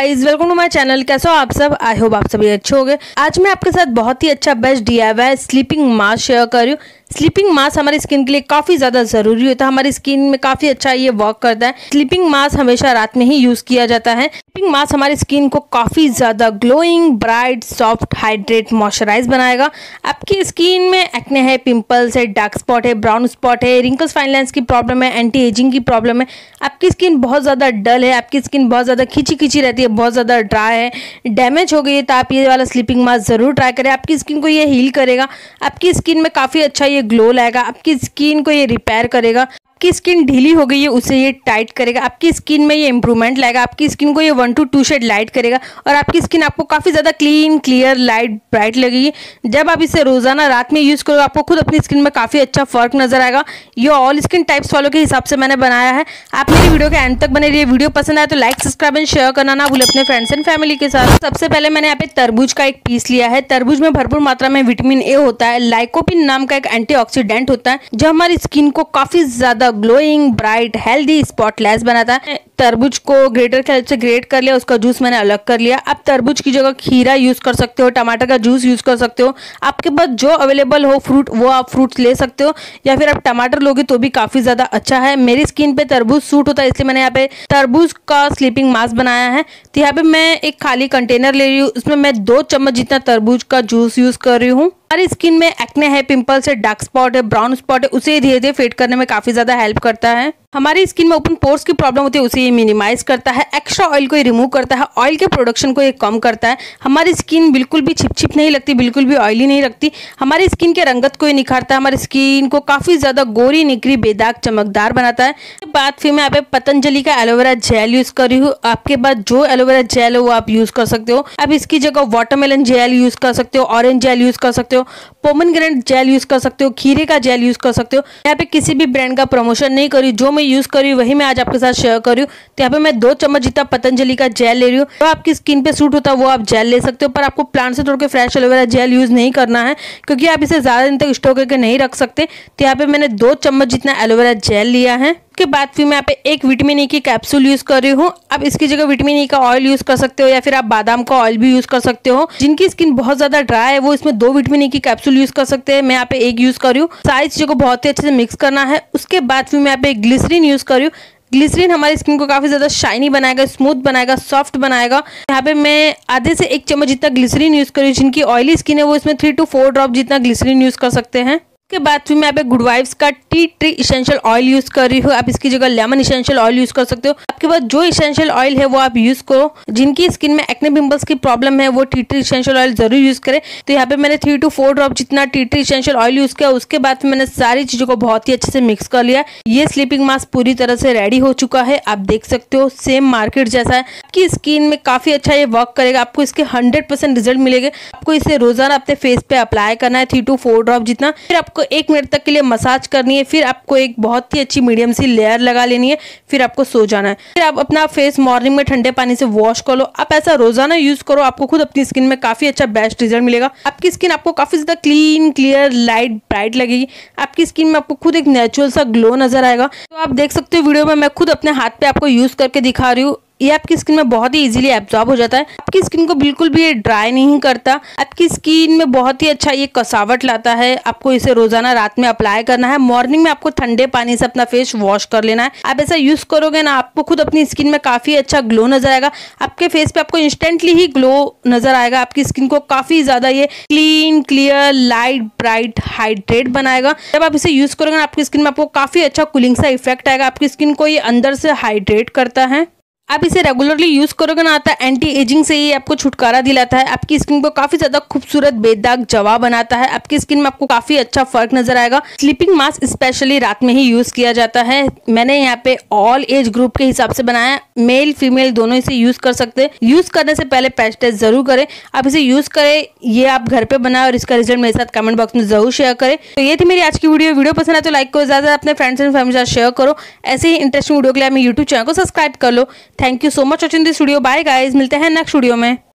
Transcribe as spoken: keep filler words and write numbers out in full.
Guys, welcome to my channel. कैसे हो आप सब? आई होप आप सभी अच्छे होंगे। आज मैं आपके साथ बहुत ही अच्छा best DIY sleeping mask share कर रही हूँ। स्लीपिंग मास्क हमारी स्किन के लिए काफ़ी ज़्यादा ज़रूरी होता है। हमारी स्किन में काफ़ी अच्छा ये वर्क करता है। स्लीपिंग मास्क हमेशा रात में ही यूज़ किया जाता है। स्लीपिंग मास्क हमारी स्किन को काफ़ी ज़्यादा glowing, bright, soft, hydrate, moisturize बनाएगा। आपकी स्किन में एक्ने है, पिंपल्स है, डार्क स्पॉट है, ब्राउन स्पॉट है, रिंकल्स, फाइन लाइन्स की प्रॉब्लम है, एंटी एजिंग की प्रॉब्लम है, आपकी स्किन बहुत ज़्यादा डल है, आपकी स्किन बहुत ज़्यादा खिंची खिंची रहती है, बहुत ज़्यादा ड्राई है, डैमेज हो गई है, तो आप ये वाला स्लीपिंग मास्क ज़रूर ट्राई करें। आपकी स्किन को ये हील करेगा, आपकी स्किन में काफ़ी अच्छा ये ग्लो लाएगा, आपकी स्किन को ये रिपेयर करेगा। आपकी स्किन ढीली हो गई है उसे ये टाइट करेगा, आपकी स्किन में ये इंप्रूवमेंट लाएगा, आपकी स्किन को ये one to two shade light करेगा और आपकी स्किन आपको काफ़ी ज़्यादा क्लीन, क्लियर, लाइट, ब्राइट लगेगी। जब आप इसे रोज़ाना रात में यूज़ करोगे आपको खुद अपनी स्किन में काफ़ी अच्छा फर्क नजर आएगा। ये ऑल स्किन टाइप्स वालों के हिसाब से मैंने बनाया है। आप मेरी वीडियो के एंड तक बने रहिए। वीडियो पसंद आए तो लाइक, सब्सक्राइब एंड शेयर करना ना भूले अपने फ्रेंड्स एंड फैमिली के साथ। सबसे पहले मैंने यहाँ पे तरबूज का एक पीस लिया है। तरबूज में भरपूर मात्रा में विटामिन ए होता है। लाइकोपिन नाम का एक एंटीऑक्सीडेंट होता है जो हमारी स्किन को काफ़ी ज़्यादा ग्लोइंग, ब्राइट, हेल्दी, स्पॉटलेस बनाता है। तरबूज को ग्रेटर के हेल्प से ग्रेट कर लिया, उसका जूस मैंने अलग कर लिया। आप तरबूज की जगह खीरा यूज कर सकते हो, टमाटर का जूस यूज कर सकते हो। आपके पास जो अवेलेबल हो फ्रूट वो आप फ्रूट्स ले सकते हो, या फिर आप टमाटर लोगे तो भी काफी ज्यादा अच्छा है। मेरी स्किन पे तरबूज सूट होता है इसलिए मैंने यहाँ पे तरबूज का स्लीपिंग मास्क बनाया है। तो यहाँ पे मैं एक खाली कंटेनर ले रही हूँ, उसमें मैं दो चम्मच जितना तरबूज का जूस यूज कर रही हूँ। हमारी स्किन में एक्ने है, पिंपल्स है, डार्क स्पॉट है, ब्राउन स्पॉट है, उसे धीरे धीरे फेड करने में काफी ज्यादा हेल्प करता है। हमारी स्किन में ओपन पोर्स की प्रॉब्लम होती है उसे ये मिनिमाइज करता है। एक्स्ट्रा ऑयल को ये रिमूव करता है, ऑयल के प्रोडक्शन को ये कम करता है। हमारी स्किन बिल्कुल भी छिपछिप नहीं लगती, बिल्कुल भी ऑयली नहीं लगती। हमारी स्किन के रंगत को ये निखारता है, हमारी स्किन को काफी ज्यादा गोरी, निखरी, बेदाग, चमकदार बनाता है। बात फिर मैं यहाँ पे पतंजलि का एलोवेरा जेल यूज कर रही हूँ। आपके पास जो एलोवेरा जेल है वो आप यूज कर सकते हो। अब इसकी जगह वाटरमेलन जेल यूज कर सकते हो, ऑरेंज जेल यूज कर सकते हो, पोमेग्रेनेट जेल यूज कर सकते हो, खीरे का जेल यूज कर सकते हो। यहाँ पे किसी भी ब्रांड का प्रमोशन नहीं करी, जो मैं यूज करी वही मैं आज आपके साथ शेयर कर रही हूँ। तो यहाँ पे मैं दो चम्मच जितना पतंजलि का जेल ले रही हूँ। तो आपकी स्किन पे सूट होता है वो आप जेल ले सकते हो, पर आपको प्लांट से तोड़ के फ्रेश एलोवेरा जेल यूज नहीं करना है क्योंकि आप इसे ज्यादा दिन तक स्टोर करके नहीं रख सकते। तो यहाँ पे मैंने दो चम्मच जितना एलोवेरा जेल लिया है। उसके बाद फिर मैं यहाँ पे एक विटामिन ई की कैप्सूल यूज कर रही हूँ। अब इसकी जगह विटामिन ई का ऑयल यूज कर सकते हो या फिर आप बादाम का ऑयल भी यूज कर सकते हो। जिनकी स्किन बहुत ज्यादा ड्राई है वो इसमें दो विटामिन ई की कैप्सूल यूज कर सकते हैं। मैं यहाँ पे एक यूज कर रही हूँ। सारी चीजों को बहुत ही अच्छे से मिक्स करना है। उसके बाद फिर मैं यहाँ पे ग्लिसरीन यूज कर रही हूँ। ग्लिसरीन हमारी स्किन को काफी ज्यादा शाइनी बनाएगा, स्मूथ बनाएगा, सॉफ्ट बनाएगा। यहाँ पे मैं आधे से एक चम्मच जितना ग्लिसरीन यूज कर रही हूँ। जिनकी ऑयली स्किन है वो इसमें थ्री टू फोर ड्रॉप जितना ग्लिसरीन यूज कर सकते हैं। के बाद फिर मैं यहाँ पे गुड वाइब्स का tea tree essential oil use कर रही हूँ। आप इसकी जगह लेमन इसेंशियल ऑयल यूज कर सकते हो। आपके पास जो इसेंशियल ऑयल है वो आप यूज करो। जिनकी स्किन में एक्ने पिंपल्स की प्रॉब्लम है वो टी ट्री इसेंशियल ऑयल जरूर यूज करें। तो यहाँ पे मैंने थ्री टू फोर ड्रॉप जितना tea tree essential oil use किया। उसके बाद फिर मैंने सारी चीजों को बहुत ही अच्छे से मिक्स कर लिया। ये स्लीपिंग मास्क पूरी तरह से रेडी हो चुका है। आप देख सकते हो सेम मार्केट जैसा है। आपकी स्किन में काफी अच्छा ये वर्क करेगा। आपको इसके हंड्रेड परसेंट रिजल्ट मिलेंगे। आपको इसे रोजाना अपने फेस पे अप्लाई करना है थ्री टू फोर ड्रॉप जितना। फिर आपको एक मिनट तक के लिए मसाज करनी है। फिर आपको एक बहुत ही अच्छी मीडियम सी लेयर लगा लेनी है। फिर आपको सो जाना है। फिर आप अपना फेस मॉर्निंग में ठंडे पानी से वॉश कर लो। आप ऐसा रोजाना यूज करो, आपको खुद अपनी स्किन में काफी अच्छा बेस्ट रिजल्ट मिलेगा। आपकी स्किन आपको काफी ज्यादा क्लीन, क्लियर, लाइट, ब्राइट लगेगी। आपकी स्किन में आपको खुद एक नेचुरल सा ग्लो नजर आएगा। तो आप देख सकते हो वीडियो में मैं खुद अपने हाथ पे आपको यूज करके दिखा रही हूँ। ये आपकी स्किन में बहुत ही इजीली एब्जॉर्ब हो जाता है। आपकी स्किन को बिल्कुल भी ये ड्राई नहीं करता। आपकी स्किन में बहुत ही अच्छा ये कसावट लाता है। आपको इसे रोजाना रात में अप्लाई करना है। मॉर्निंग में आपको ठंडे पानी से अपना फेस वॉश कर लेना है। आप ऐसा यूज करोगे ना आपको खुद अपनी स्किन में काफी अच्छा ग्लो नजर आएगा। आपके फेस पे आपको इंस्टेंटली ही ग्लो नजर आएगा। आपकी स्किन को काफी ज्यादा ये clean, clear, light, bright, hydrate बनाएगा। जब आप इसे यूज करोगे ना आपकी स्किन में आपको काफी अच्छा कूलिंग सा इफेक्ट आएगा। आपकी स्किन को ये अंदर से हाइड्रेट करता है। आप इसे रेगुलरली यूज करोगे ना आता एंटी एजिंग से ये आपको छुटकारा दिलाता है। आपकी स्किन को काफी ज्यादा खूबसूरत, बेदाग, जवा बनाता है। आपकी स्किन में आपको काफी अच्छा फर्क नजर आएगा। स्लीपिंग मास्क स्पेशली रात में ही यूज किया जाता है। मैंने यहाँ पे ऑल एज ग्रुप के हिसाब से बनाया। मेल फीमेल दोनों इसे यूज कर सकते हैं। यूज करने से पहले पैच टेस्ट जरूर करें। आप इसे यूज करें, ये आप घर पे बनाए और इसका रिजल्ट मेरे साथ कमेंट बॉक्स में जरूर शेयर करें। तो ये थी मेरी आज की वीडियो। वीडियो पसंद आए तो लाइक करो, ज्यादा अपने फ्रेंड्स एंड फैमिली के साथ शेयर करो। ऐसे ही इंटरेस्टिंग वीडियो के लिए मेरे यूट्यूब चैनल को सब्सक्राइब कर लो। Thank you so much watching this video. Bye guys, मिलते हैं नेक्स्ट वीडियो में।